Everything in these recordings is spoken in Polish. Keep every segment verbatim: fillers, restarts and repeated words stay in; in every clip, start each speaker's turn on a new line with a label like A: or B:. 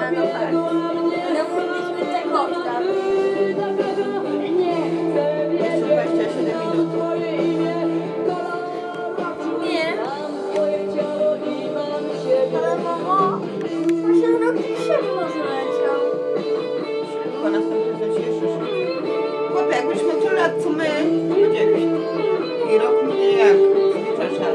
A: A, no tak. Ale mówiliśmy czekowca.
B: Jeszcze dwadzieścia siedem minut.
A: Nie. Ale mamo, właśnie rok szybko zleciał.
B: Chyba następny też jeszcze szybciej. Chłopie, jakbyśmy tyle lat co my, będzie i rok mnie jak zlicza czas.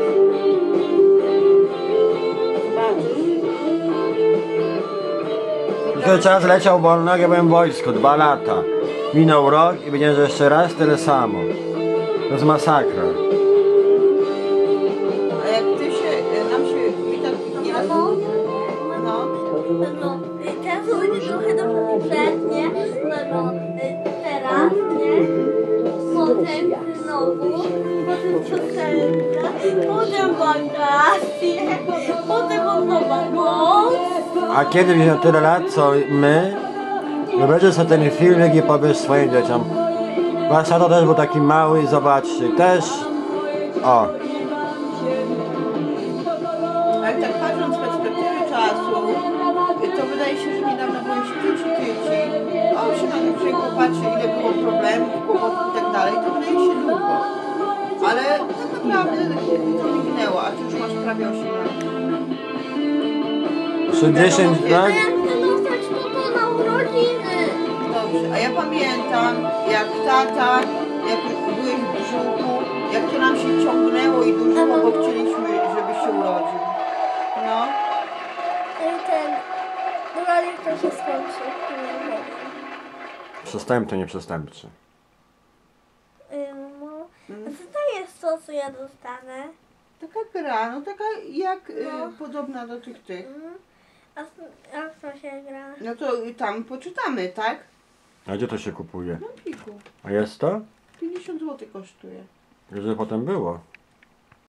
C: Tylko czas leciał wolno, jak ja byłem w wojsku, dwa lata. Minął rok i będzie jeszcze raz tyle samo. To jest masakra.
B: A jak ty się, nam się mi tak nie raz...
A: Mamo?
B: No.
A: No, teraz będzie trochę do przed, nie? No, teraz, nie? Potem znowu, potem piosenka, potem wakacje, potem od nowa noc.
C: A kiedy będzie tyle lat, co my, wyobraźcie sobie ten filmik i powiesz swoim dzieciom. Wasz tato też był taki mały i zobaczcie, też, o.
B: Ale tak patrząc z perspektywy czasu, to wydaje się, że niedawno byliśmy dzieci, dzieci. O, się na człowiek popatrzy, ile było problemów, kłopotów i tak dalej, to wydaje się długo. Ale tak naprawdę to minęło, a ty już masz prawie osiem lat.
C: sześćdziesiąt
A: A
C: lat?
A: ja chcę dostać to na urodziny.
B: Dobrze, a ja pamiętam, jak tata, jak byłeś w brzuchu, jak to nam się ciągnęło i dużo, bo chcieliśmy, żeby się urodził. No.
A: Ten, no ale to się skończy. Nie wiem.
C: Przestępczy, nie przestępczy.
A: No, a co to jest to, co ja dostanę?
B: Taka gra, no taka jak y,
A: No.
B: podobna do tych tych.
A: Mm. A, a w co się gra?
B: No to y, tam poczytamy, tak?
C: A gdzie to się kupuje?
B: W Empiku.
C: A jest to?
B: pięćdziesiąt złotych kosztuje.
C: Żeby potem było.